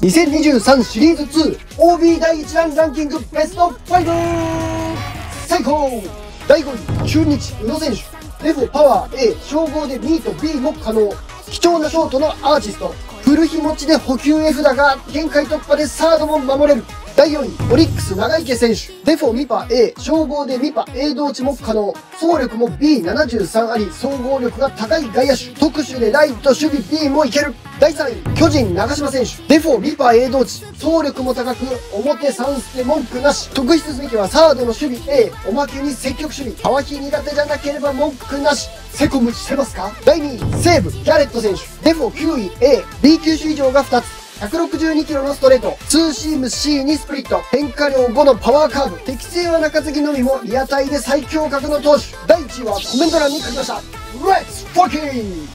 2023シリーズ 2OB 第1弾ランキングベスト5最高。第5位、中日宇野選手。レフパワー A、称号でミート B も可能。貴重なショートのアーティスト。フル日持ちで補給 F だが限界突破でサードも守れる。第4位、オリックス長池選手。デフォミパ A、称号でミパ A 同値も可能。走力も B73 あり、総合力が高い外野手。特殊でライト守備 B もいける。第3位、巨人長島選手。デフォミパ A 同値。走力も高く、表3捨て文句なし。特筆すべきはサードの守備 A、おまけに積極守備。パワヒ苦手じゃなければ文句なし。セコムしてますか？第2位、西武ギャレット選手。デフォ9位 A、B 球種以上が2つ。162キロのストレート、ツーシーム C にスプリット、変化量5のパワーカーブ、適正は中継ぎのみもリアタイで最強格の投手。第1位はコメント欄に書きました。レッツフォーキング